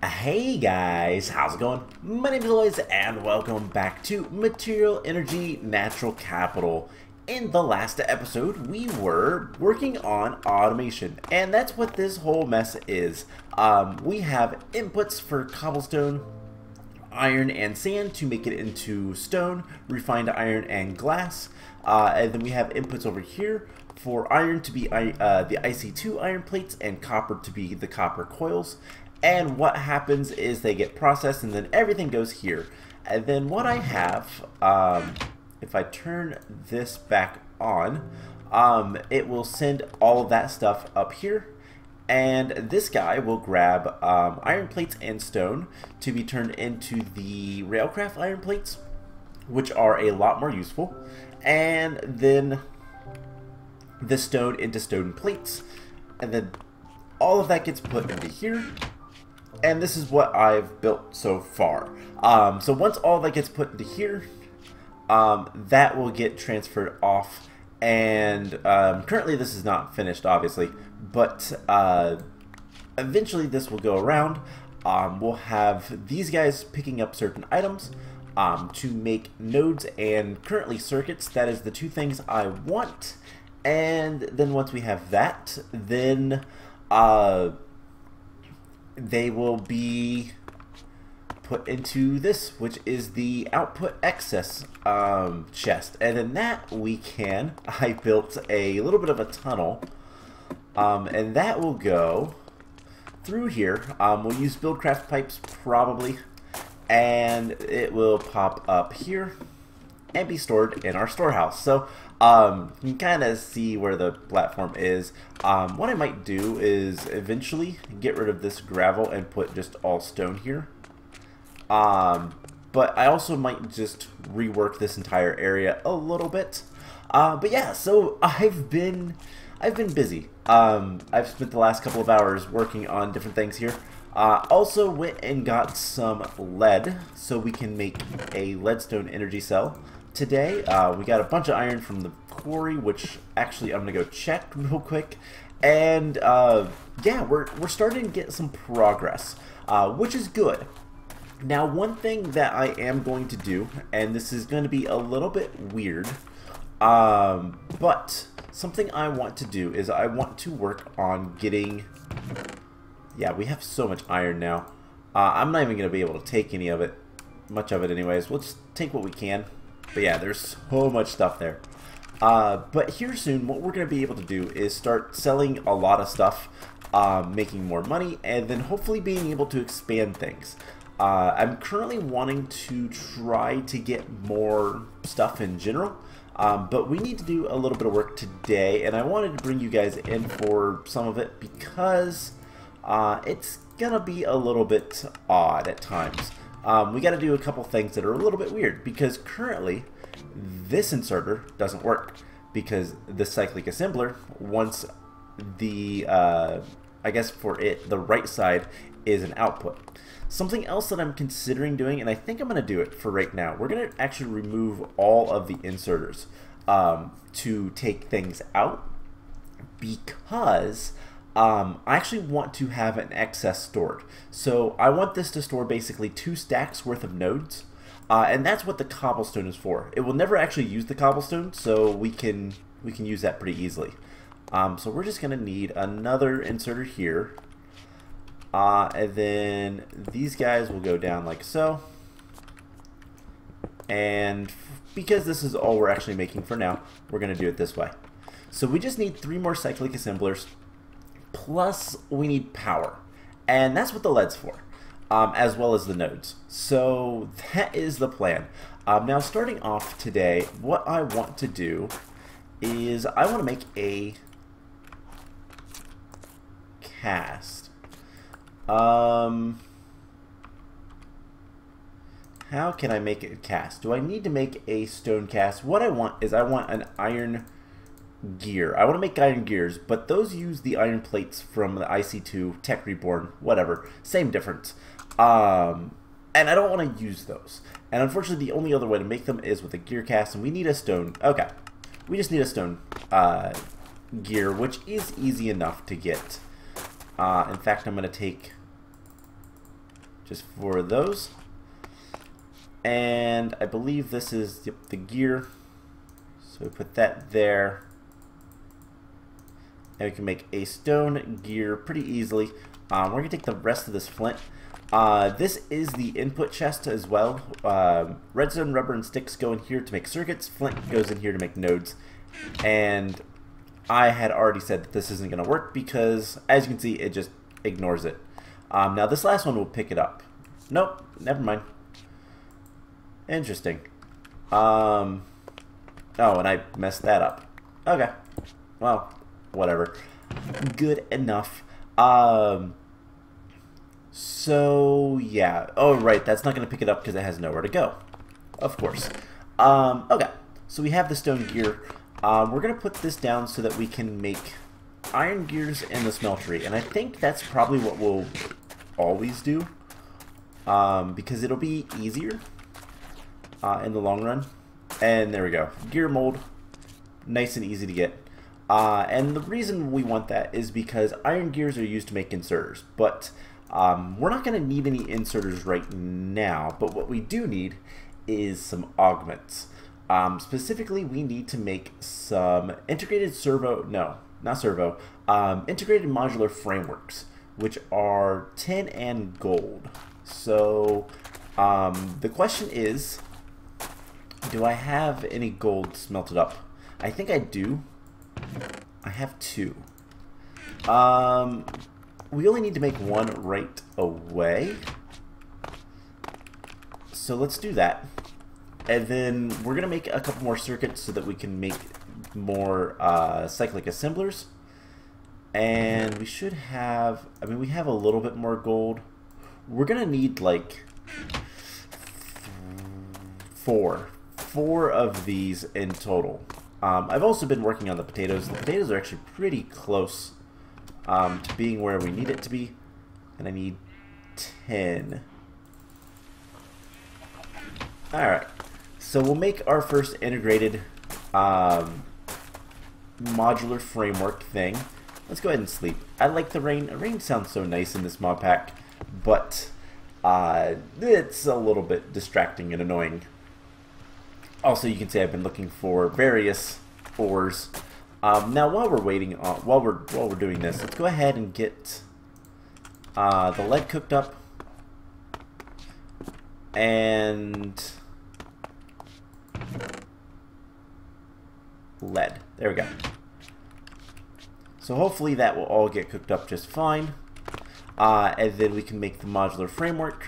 Hey guys, how's it going? My name is Lois and welcome back to Material Energy Natural Capital. In the last episode, we were working on automation, and that's what this whole mess is. We have inputs for cobblestone, iron, and sand to make it into stone, refined iron and glass, and then we have inputs over here for iron to be the IC2 iron plates and copper to be the copper coils. And what happens is they get processed and then everything goes here. And then what I have, if I turn this back on, it will send all of that stuff up here. And this guy will grab iron plates and stone to be turned into the railcraft iron plates, which are a lot more useful. And then the stone into stone plates. And then all of that gets put into here. And this is what I've built so far. So once all that gets put into here, that will get transferred off. And currently this is not finished, obviously, but eventually this will go around. We'll have these guys picking up certain items to make nodes and currently circuits. That is the two things I want. And then once we have that, then they will be put into this, which is the output excess chest. And in that I built a little bit of a tunnel, and that will go through here. We'll use buildcraft pipes probably, and it will pop up here and be stored in our storehouse. So you can kind of see where the platform is. What I might do is eventually get rid of this gravel and put just all stone here. But I also might just rework this entire area a little bit. But yeah, so I've been busy. I've spent the last couple of hours working on different things here. Also went and got some lead so we can make a leadstone energy cell. Today, we got a bunch of iron from the quarry, which actually I'm going to go check real quick. And yeah, we're starting to get some progress, which is good. Now, one thing that I am going to do, and this is going to be a little bit weird, but something I want to do is I want to work on getting... Yeah, we have so much iron now. I'm not even going to be able to take any of it, much of it anyways. We'll just take what we can. But yeah, there's so much stuff there. But here soon, what we're going to be able to do is start selling a lot of stuff, making more money, and then hopefully being able to expand things. I'm currently wanting to try to get more stuff in general, but we need to do a little bit of work today, and I wanted to bring you guys in for some of it because it's going to be a little bit odd at times. We got to do a couple things that are a little bit weird because currently this inserter doesn't work because the cyclic assembler wants the I guess for it the right side is an output. Something else that I'm considering doing, and I think I'm going to do it for right now, we're going to actually remove all of the inserters to take things out because I actually want to have an excess stored. So I want this to store basically 2 stacks worth of nodes, and that's what the cobblestone is for. It will never actually use the cobblestone, so we can use that pretty easily. So we're just going to need another inserter here, and then these guys will go down like so. And because this is all we're actually making for now, we're going to do it this way. So we just need 3 more cyclic assemblers. Plus, we need power, and that's what the lead's for, as well as the nodes. So that is the plan. Now, starting off today, what I want to do is I want to make a cast. How can I make a cast? Do I need to make a stone cast? What I want is I want an iron gear. I want to make iron gears, but those use the iron plates from the IC2, Tech Reborn, whatever. Same difference. And I don't want to use those. And unfortunately, the only other way to make them is with a gear cast, and we need a stone. Okay. We just need a stone gear, which is easy enough to get. In fact, I'm going to take just for those. And I believe this is the gear. So we put that there. And we can make a stone gear pretty easily. We're going to take the rest of this flint. This is the input chest as well. Redstone, rubber, and sticks go in here to make circuits. Flint goes in here to make nodes. And I had already said that this isn't going to work because, as you can see, it just ignores it. Now this last one will pick it up. Nope, never mind. Interesting. Oh, and I messed that up. Okay. Well, whatever. Good enough. So, yeah. Oh, right. That's not going to pick it up because it has nowhere to go. Of course. Okay. So we have the stone gear. We're going to put this down so that we can make iron gears in the smeltery. And I think that's probably what we'll always do. Because it'll be easier in the long run. And there we go. Gear mold. Nice and easy to get. And the reason we want that is because iron gears are used to make inserters. But we're not going to need any inserters right now. But what we do need is some augments. Specifically, we need to make some integrated integrated modular frameworks, which are tin and gold. So the question is, do I have any gold smelted up? I think I do. I have 2. We only need to make 1 right away. So let's do that. And then we're going to make a couple more circuits so that we can make more cyclic assemblers. And we should have, I mean, we have a little bit more gold. We're going to need like 4 of these in total. I've also been working on the potatoes. The potatoes are actually pretty close to being where we need it to be. And I need 10. Alright. So we'll make our first integrated modular framework thing. Let's go ahead and sleep. I like the rain. Rain sounds so nice in this mod pack, but it's a little bit distracting and annoying. Also, you can see I've been looking for various ores. Now, while we're waiting, while we're doing this, let's go ahead and get the lead cooked up, and lead. There we go. So hopefully that will all get cooked up just fine. And then we can make the modular framework,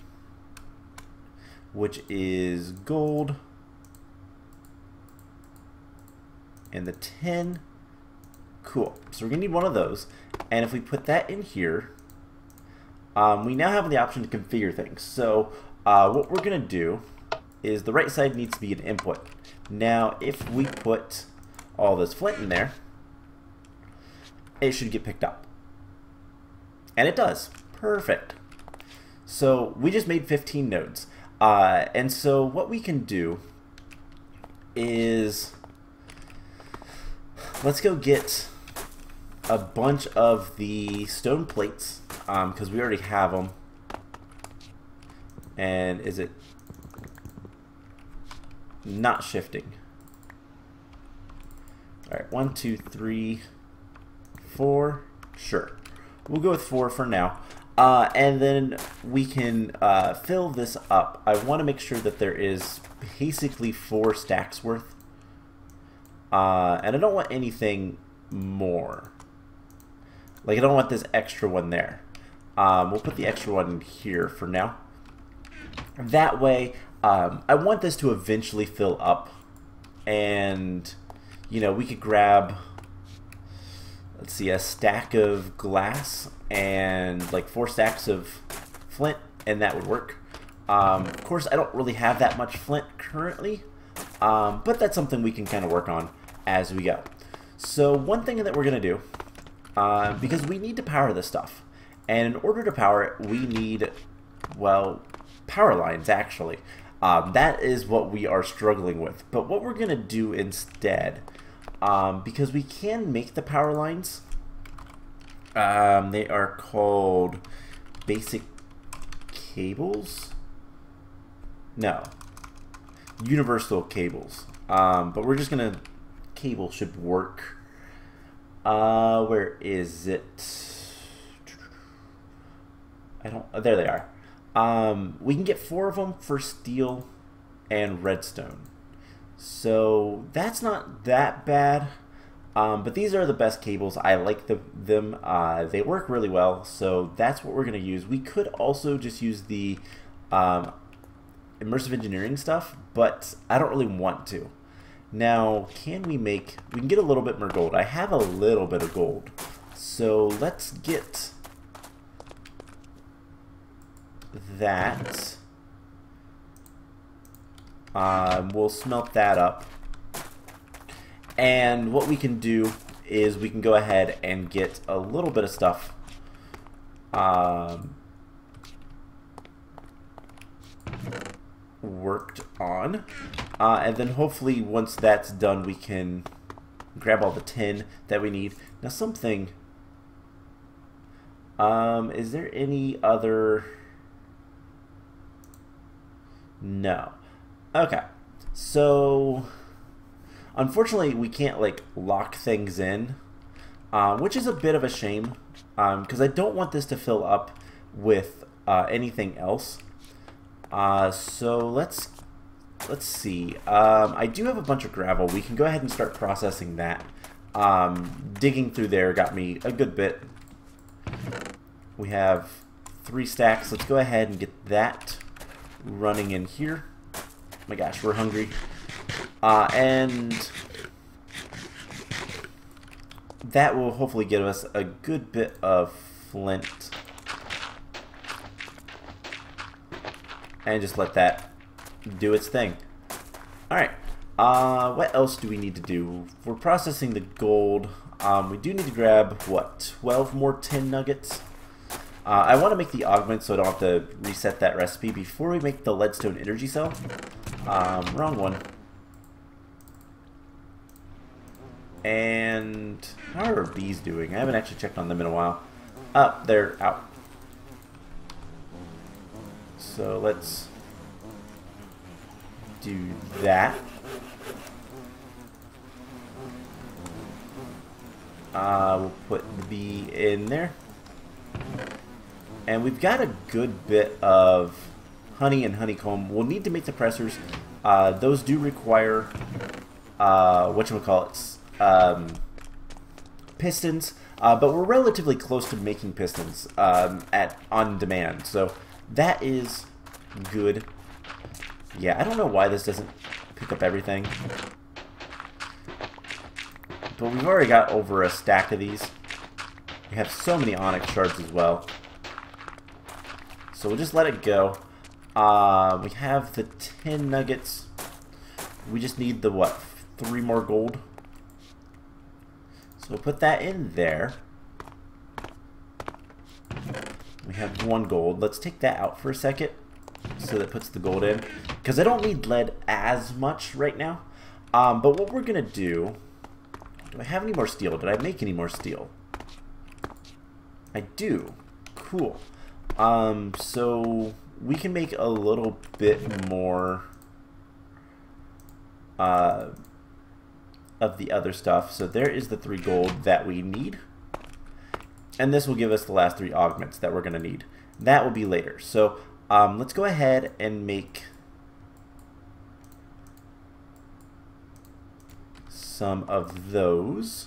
which is gold and the tin. Cool. So we're going to need one of those. And if we put that in here, we now have the option to configure things. So what we're going to do is the right side needs to be an input. Now, if we put all this flint in there, it should get picked up. And it does. Perfect. So we just made 15 nodes. And so what we can do is, let's go get a bunch of the stone plates, because we already have them. And is it not shifting? Alright, 1, 2, 3, 4. Sure. We'll go with 4 for now. And then we can fill this up. I want to make sure that there is basically 4 stacks worth. And I don't want anything more. Like, I don't want this extra one there. We'll put the extra one in here for now. That way, I want this to eventually fill up. And, you know, we could grab, let's see, a stack of glass and like 4 stacks of flint, and that would work. Of course, I don't really have that much flint currently, but that's something we can kind of work on as we go. So one thing that we're going to do, because we need to power this stuff, and in order to power it, we need, well, power lines actually. That is what we are struggling with. But what we're going to do instead, because we can make the power lines, they are called basic cables? No. Universal cables. But we're just gonna... Cable should work. Where is it? I don't... Oh, there they are. We can get 4 of them for steel and redstone. So that's not that bad. But these are the best cables. I like them. They work really well. So that's what we're going to use. We could also just use the immersive engineering stuff, but I don't really want to. Now, can we make... We can get a little bit more gold. I have a little bit of gold. So let's get that. We'll smelt that up. And what we can do is we can go ahead and get a little bit of stuff worked on. And then hopefully once that's done we can grab all the tin that we need. Now something... is there any other... No. Okay. So... Unfortunately, we can't, like, lock things in, which is a bit of a shame, because I don't want this to fill up with anything else. So let's see. I do have a bunch of gravel. We can go ahead and start processing that. Digging through there got me a good bit. We have 3 stacks. Let's go ahead and get that running in here. Oh my gosh, we're hungry. And that will hopefully give us a good bit of flint. And just let that do its thing. Alright. What else do we need to do? We're processing the gold. We do need to grab, what, 12 more tin nuggets? I want to make the augment so I don't have to reset that recipe before we make the leadstone energy cell. Wrong one. And how are our bees doing? I haven't actually checked on them in a while. Oh, they're out. So let's do that. We'll put the bee in there. And we've got a good bit of honey and honeycomb. We'll need to make the pressers. Those do require whatchamacallits, pistons, but we're relatively close to making pistons on demand, so that is good. Yeah, I don't know why this doesn't pick up everything, but we've already got over a stack of these. We have so many onyx shards as well, so we'll just let it go. We have the 10 nuggets. We just need the, what, 3 more gold? So we'll put that in there. We have 1 gold. Let's take that out for a second so that puts the gold in, because I don't need lead as much right now. But what we're gonna do I have any more steel? Did I make any more steel? I do. Cool. So we can make a little bit more of the other stuff. So there is the 3 gold that we need. And this will give us the last 3 augments that we're going to need. That will be later. So let's go ahead and make some of those.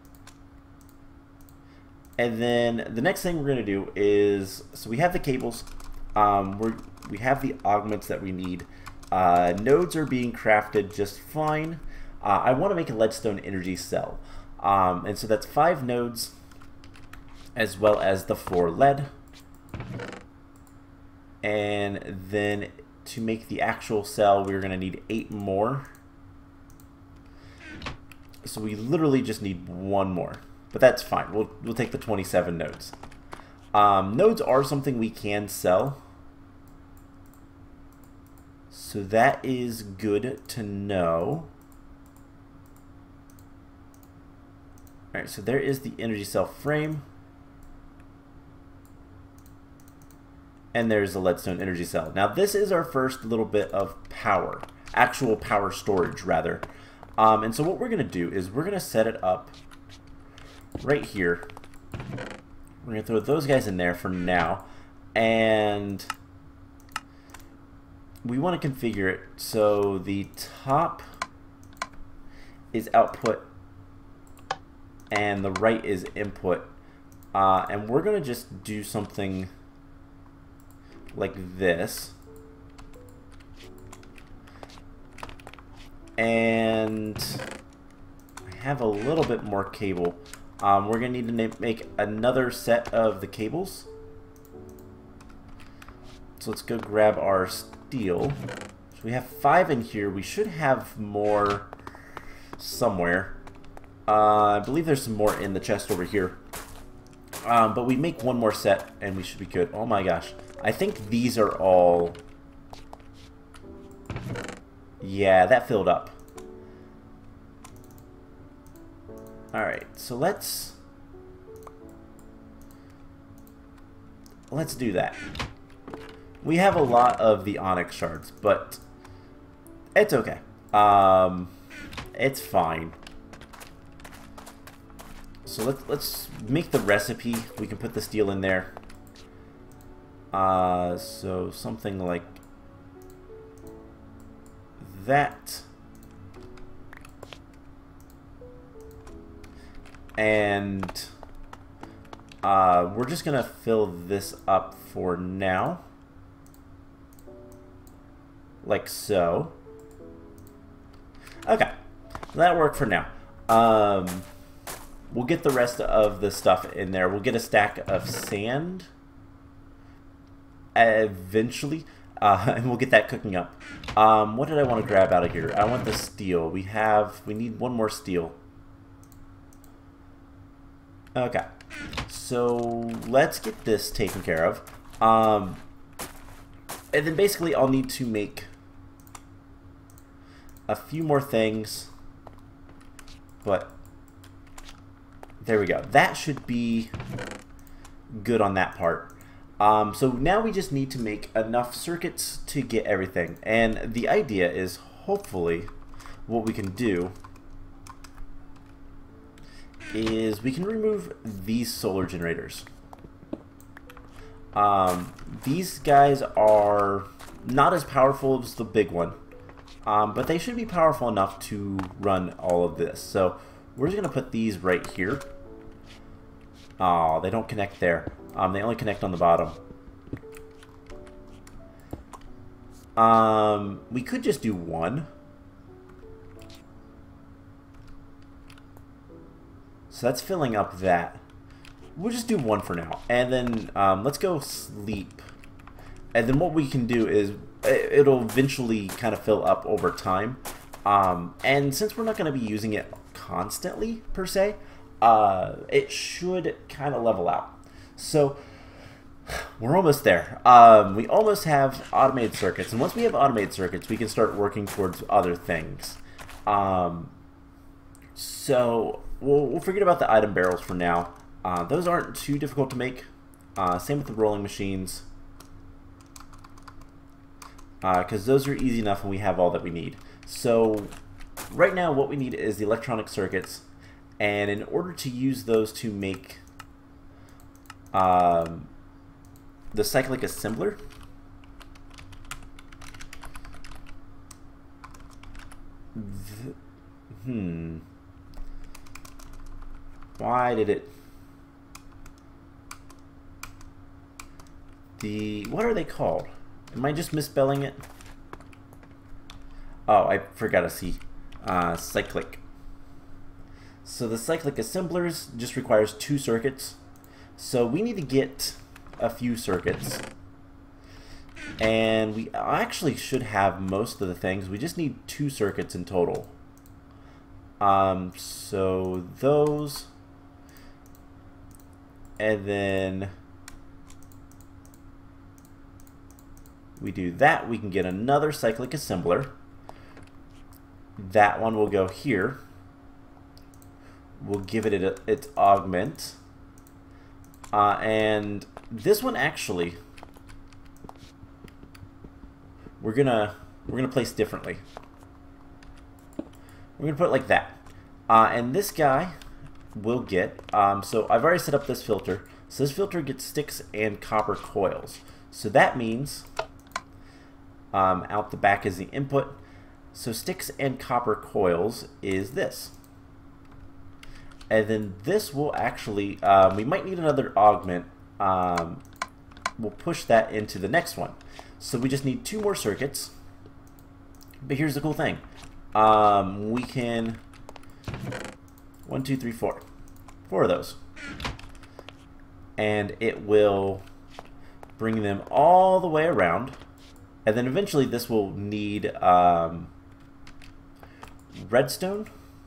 And then the next thing we're going to do is, so we have the cables, we have the augments that we need. Nodes are being crafted just fine. I want to make a leadstone energy cell. And so that's 5 nodes as well as the 4 lead. And then to make the actual cell, we're going to need 8 more. So we literally just need 1 more. But that's fine. We'll take the 27 nodes. Nodes are something we can sell. So that is good to know. Alright, so there is the energy cell frame. And there's the leadstone energy cell. Now this is our first little bit of power, actual power storage rather. And so what we're going to do is we're going to set it up right here. We're going to throw those guys in there for now. And we want to configure it so the top is output and the right is input. And we're going to just do something like this. And I have a little bit more cable. We're going to need to make another set of the cables. So let's go grab our steel. So we have 5 in here. We should have more somewhere. I believe there's some more in the chest over here. But we make one more set and we should be good. Oh my gosh. I think these are all... Yeah, that filled up. Alright, so let's do that. We have a lot of the onyx shards, but it's okay. It's fine. So let's make the recipe. We can put the steel in there. So something like that. And we're just gonna fill this up for now. Like so. Okay. That'll work for now. We'll get the rest of the stuff in there. We'll get a stack of sand eventually, and we'll get that cooking up. What did I want to grab out of here? I want the steel. We need one more steel. Okay, so let's get this taken care of. And then basically I'll need to make a few more things, but there we go. That should be good on that part. So now we just need to make enough circuits to get everything. And the idea is hopefully what we can do is we can remove these solar generators. These guys are not as powerful as the big one, but they should be powerful enough to run all of this. So we're just going to put these right here. Oh, they don't connect there. They only connect on the bottom. We could just do one. So that's filling up that. We'll just do one for now. And then let's go sleep. And then what we can do is it'll eventually kind of fill up over time. And since we're not going to be using it constantly, per se, it should kind of level out. So we're almost there. We almost have automated circuits. And once we have automated circuits, we can start working towards other things. So we'll forget about the item barrels for now. Those aren't too difficult to make. Same with the rolling machines. Because those are easy enough and we have all that we need. So right now what we need is the electronic circuits. And in order to use those to make the cyclic assembler, why did it... What are they called? Am I just misspelling it? Oh, I forgot a C. Cyclic. So the cyclic assemblers just requires 2 circuits. So we need to get a few circuits. And we actually should have most of the things. We just need 2 circuits in total. So those. And then we do that, we can get another cyclic assembler. That one will go here. We'll give it its augment. And this one actually, we're gonna place differently. We're gonna put it like that, and this guy will get. So I've already set up this filter. So this filter gets sticks and copper coils. So that means out the back is the input. So sticks and copper coils is this. And then this will actually, we might need another augment. We'll push that into the next one. So we just need 2 more circuits. But here's the cool thing. We can, 1, 2, 3, 4. 4 of those. And it will bring them all the way around. And then eventually this will need redstone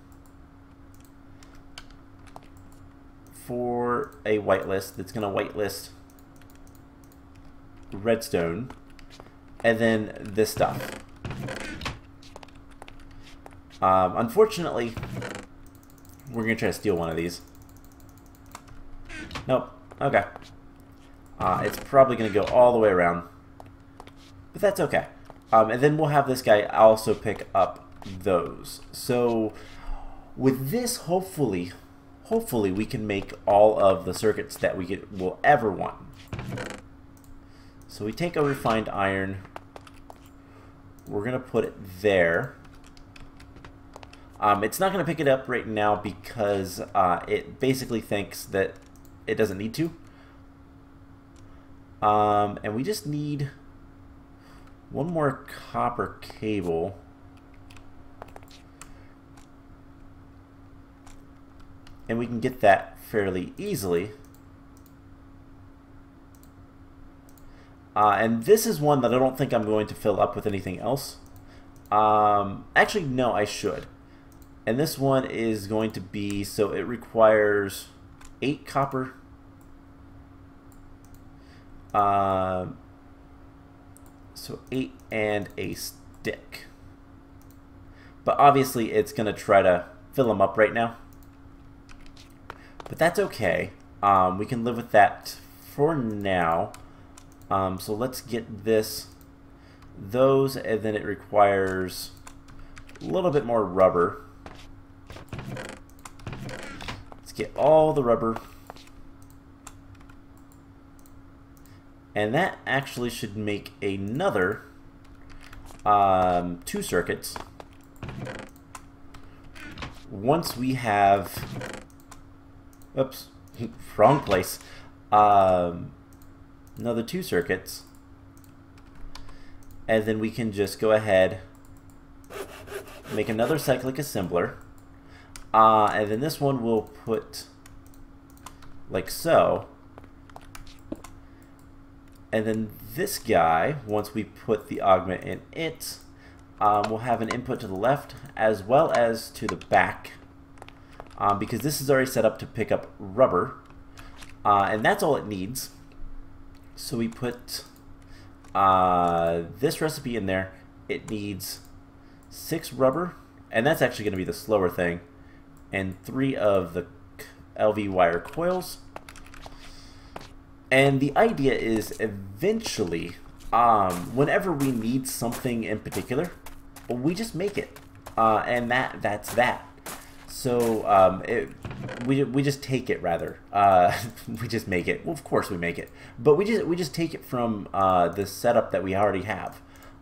for a whitelist that's going to whitelist redstone, and then this stuff. Unfortunately, we're going to try to steal one of these. Nope. Okay. It's probably going to go all the way around, but that's okay. And then we'll have this guy also pick up those. So with this, hopefully we can make all of the circuits that we will ever want. So we take a refined iron, we're going to put it there. It's not going to pick it up right now because it basically thinks that it doesn't need to. And we just need 1 more copper cable. And we can get that fairly easily. And this is one that I don't think I'm going to fill up with anything else. Actually, no, I should. And this one is going to be, so it requires 8 copper. So 8 and a stick. But obviously it's going to try to fill them up right now. But that's okay. We can live with that for now. So let's get those, and then it requires a little bit more rubber. Let's get all the rubber. And that actually should make another 2 circuits. Once we have, oops, wrong place. Another 2 circuits, and then we can just go ahead, make another cyclic assembler, and then this one we'll put like so, and then this guy, once we put the augment in it, we'll have an input to the left as well as to the back, because this is already set up to pick up rubber, and that's all it needs. So we put this recipe in there. It needs 6 rubber, and that's actually going to be the slower thing, and 3 of the LV wire coils. And the idea is eventually, whenever we need something in particular, we just make it, and that's that. So we just take it, rather. We just make it. Well, of course we make it, but we just take it from the setup that we already have.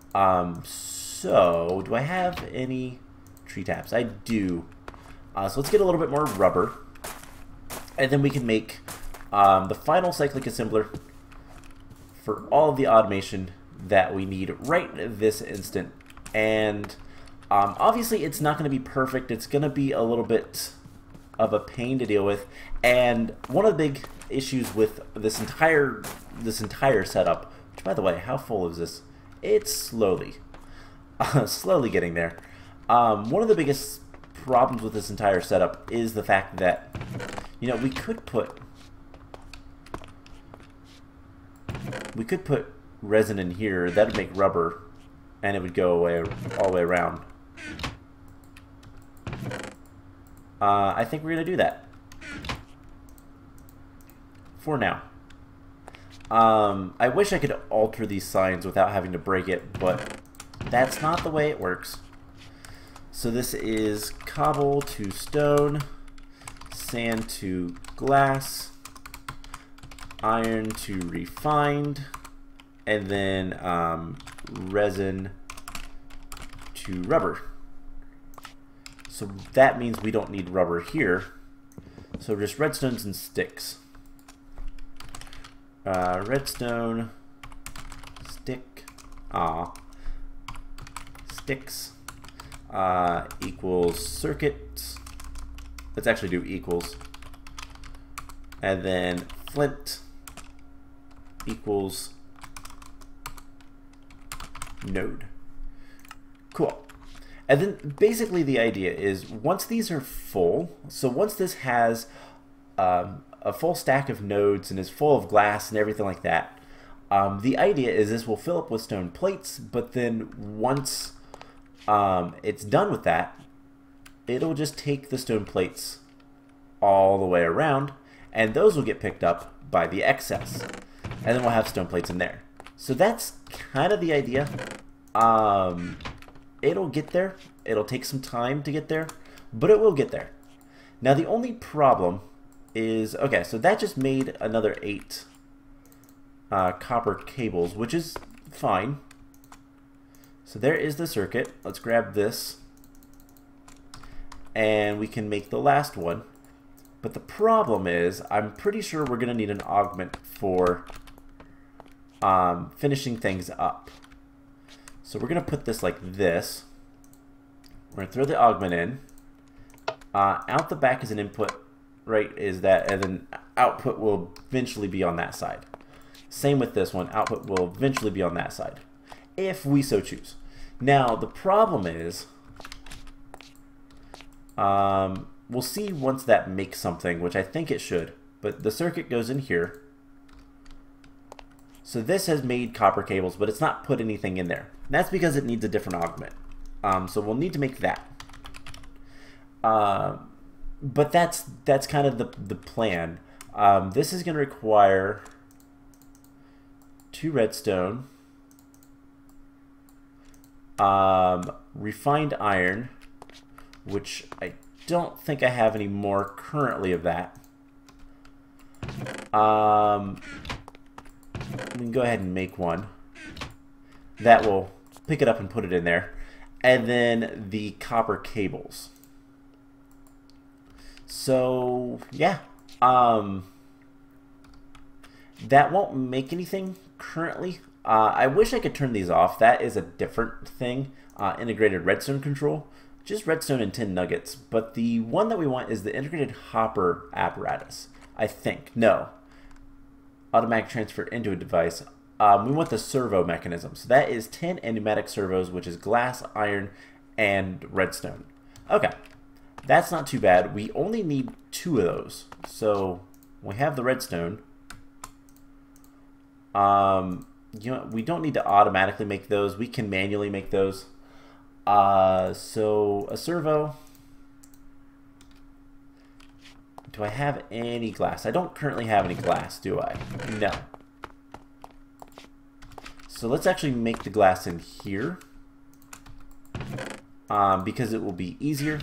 So do I have any tree taps? I do. So let's get a little bit more rubber, and then we can make the final cyclic assembler for all of the automation that we need right this instant. And obviously it's not going to be perfect. It's going to be a little bit of a pain to deal with, and one of the big issues with this entire setup, which, by the way, how full is this? It's slowly getting there. One of the biggest problems with this entire setup is the fact that, you know, we could put resin in here. That would make rubber, and it would go away all the way around. I think we're going to do that for now. I wish I could alter these signs without having to break it, but that's not the way it works. So this is cobble to stone, sand to glass, iron to refined, and then resin to rubber. So that means we don't need rubber here. So just redstones and sticks. Redstone, stick, sticks equals circuit. Let's actually do equals. And then flint equals node. Cool. And then basically the idea is once these are full, so once this has a full stack of nodes and is full of glass and everything like that, the idea is this will fill up with stone plates, but then once it's done with that, it'll just take the stone plates all the way around, and those will get picked up by the excess. And then we'll have stone plates in there. So that's kind of the idea. It'll get there. It'll take some time to get there, but it will get there. Now the only problem is, okay, so that just made another 8 copper cables, which is fine. So there is the circuit. Let's grab this, and we can make the last one. But the problem is, I'm pretty sure we're going to need an augment for finishing things up. So we're going to put this like this. We're going to throw the augment in. Out the back is an input, right, is that, and then output will eventually be on that side. Same with this one, output will eventually be on that side, if we so choose. Now, the problem is, we'll see once that makes something, which I think it should, but the circuit goes in here. So this has made copper cables, but it's not put anything in there. And that's because it needs a different augment. So we'll need to make that. But that's kind of the plan. This is going to require 2 redstone, refined iron, which I don't think I have any more currently of that. We can go ahead and make one. That will pick it up and put it in there. And then the copper cables. So, yeah. That won't make anything currently. I wish I could turn these off. That is a different thing. Integrated redstone control. Just redstone and tin nuggets. But the one that we want is the integrated hopper apparatus. I think. No. Automatic transfer into a device. We want the servo mechanism. So that is tin and pneumatic servos, which is glass, iron, and redstone. Okay. That's not too bad. We only need 2 of those. So we have the redstone. You know, we don't need to automatically make those. We can manually make those. So a servo. Do I have any glass? I don't currently have any glass, do I? No. So let's actually make the glass in here. Because it will be easier.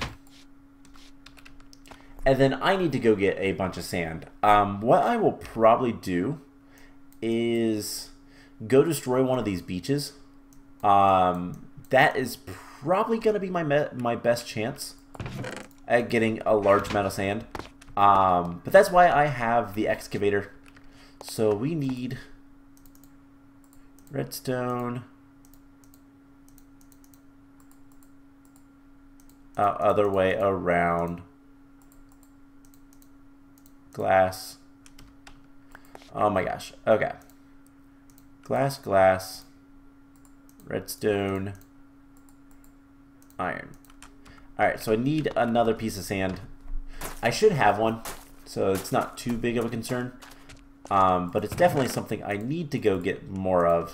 And then I need to go get a bunch of sand. What I will probably do is go destroy one of these beaches. That is probably going to be my best chance at getting a large amount of sand. But that's why I have the excavator. So we need redstone. Other way around. Glass. Oh my gosh. Okay. Glass, glass. Redstone. Iron. Alright, so I need another piece of sand. I should have one, so it's not too big of a concern. But it's definitely something I need to go get more of.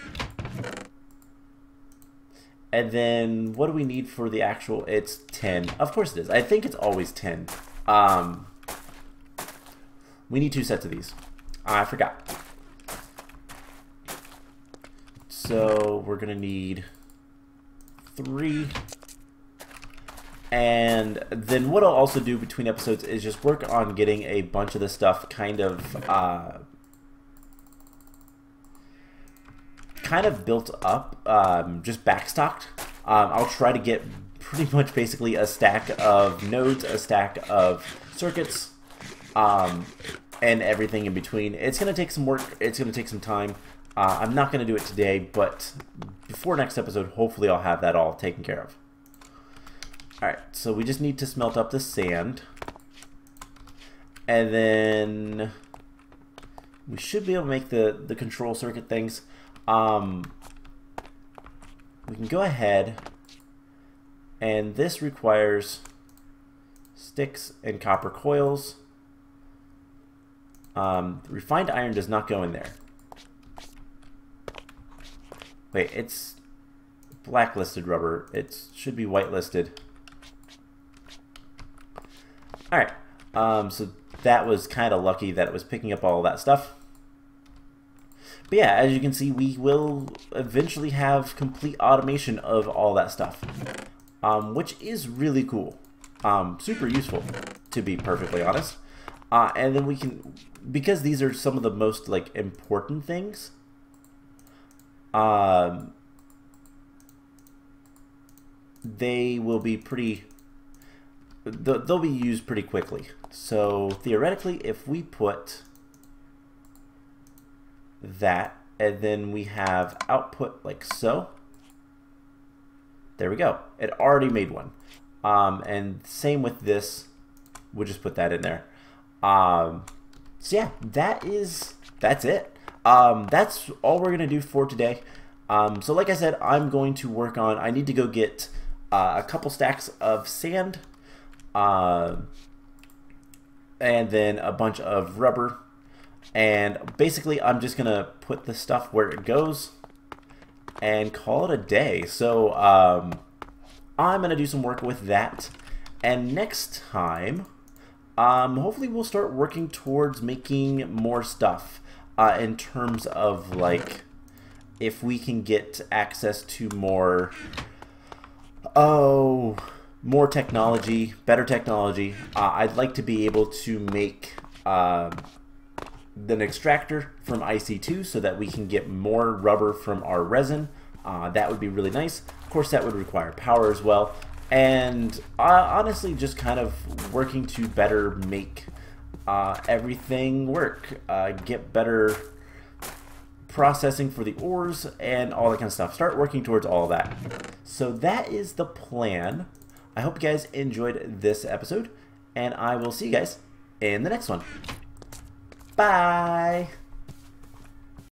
And then, what do we need for the actual? It's 10. Of course it is. I think it's always 10. We need 2 sets of these. I forgot. So, we're going to need 3. And then what I'll also do between episodes is just work on getting a bunch of this stuff kind of built up, just backstocked. I'll try to get pretty much basically a stack of nodes, a stack of circuits, and everything in between. It's going to take some work. It's going to take some time. I'm not going to do it today, but before next episode, hopefully I'll have that all taken care of. Alright, so we just need to smelt up the sand. And then we should be able to make the control circuit things. We can go ahead, and this requires sticks and copper coils. Refined iron does not go in there. Wait, it's blacklisted rubber. It should be whitelisted. Alright, so that was kind of lucky that it was picking up all that stuff. But yeah, as you can see, we will eventually have complete automation of all that stuff, which is really cool. Super useful, to be perfectly honest. And then we can, because these are some of the most like important things, they will be they'll be used pretty quickly. So theoretically, if we put that, and then we have output like so, there we go. It already made one. And same with this, we'll just put that in there. So yeah, that's it. That's all we're gonna do for today. So like I said, I'm going to work on, I need to go get a couple stacks of sand, and then a bunch of rubber, and basically I'm just gonna put the stuff where it goes and call it a day. So I'm gonna do some work with that, and next time hopefully we'll start working towards making more stuff, in terms of like if we can get access to more more technology, better technology. I'd like to be able to make an extractor from IC2 so that we can get more rubber from our resin. That would be really nice. Of course, that would require power as well. And honestly, just kind of working to better make everything work. Get better processing for the ores and all that kind of stuff. Start working towards all of that. So that is the plan. I hope you guys enjoyed this episode, and I will see you guys in the next one. Bye!